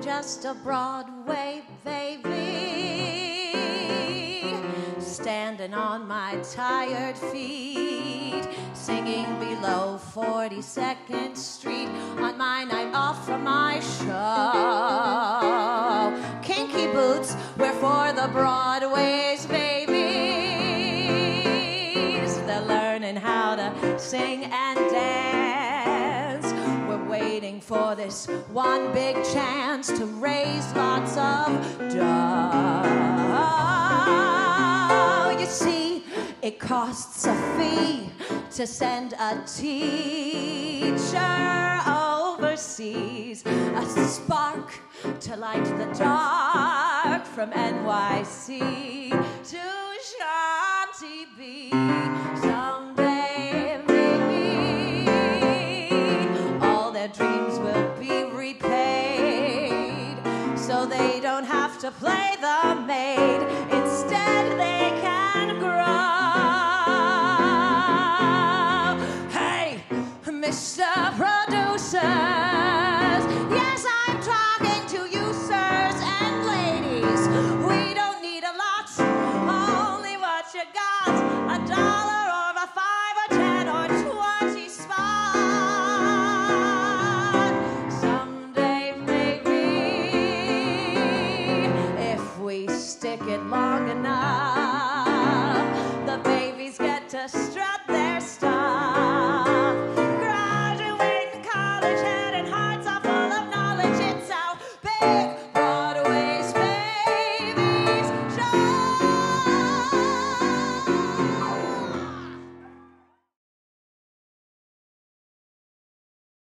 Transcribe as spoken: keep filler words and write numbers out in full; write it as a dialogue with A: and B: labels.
A: just a Broadway baby, standing on my tired feet, singing below forty-second Street on my night off from my show. Kinky boots were for the Broadway's babies. They're learning how to sing and dance. We're waiting for this one big chance to raise lots of dough. You see, it costs a fee to send a teacher overseas, a spark to light the dark from N Y C to Shanty Beach. Someday, maybe, all their dreams will be repaid, so they don't have to play the maid. Instead, they can grow. Hey, Mister Producers, yes, I'm talking to you, sirs and ladies. We don't need a lot, only what you got. A dollar or a five or ten or twenty spot. Someday, maybe, if we stick it long enough, the babies get to strut